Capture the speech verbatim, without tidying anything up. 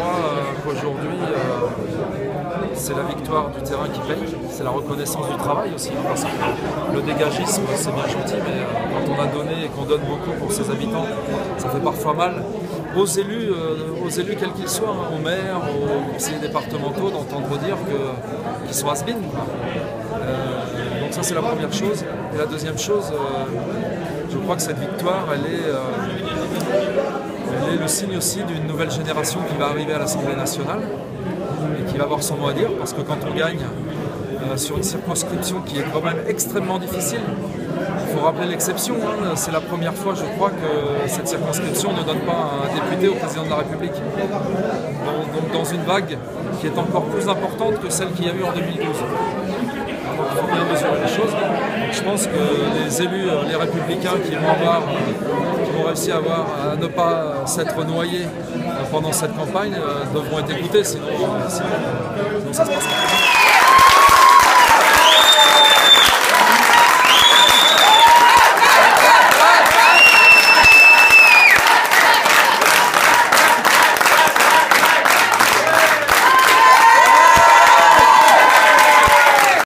crois euh, qu'aujourd'hui, euh, c'est la victoire du terrain qui paye, c'est la reconnaissance du travail aussi, hein, parce que le dégagisme, c'est bien gentil, mais euh, quand on a donné et qu'on donne beaucoup pour ses habitants, ça fait parfois mal aux élus, euh, aux élus quels qu'ils soient, hein, aux maires, aux conseillers départementaux, d'entendre dire que, qu'ils sont has-been. Euh, donc ça, c'est la première chose. Et la deuxième chose, euh, je crois que cette victoire, elle est... Euh, Elle est le signe aussi d'une nouvelle génération qui va arriver à l'Assemblée nationale et qui va avoir son mot à dire, parce que quand on gagne euh, sur une circonscription qui est quand même extrêmement difficile, il faut rappeler l'exception, hein, c'est la première fois je crois que cette circonscription ne donne pas un député au président de la République. Donc, donc dans une vague qui est encore plus importante que celle qu'il y a eu en deux mille douze. Donc il faut bien mesurer les choses. Donc, je pense que les élus, les républicains qui vont avoir, qui vont réussir à, avoir, à ne pas s'être noyés pendant cette campagne devront être écoutés, sinon, sinon, sinon ça se passe pas.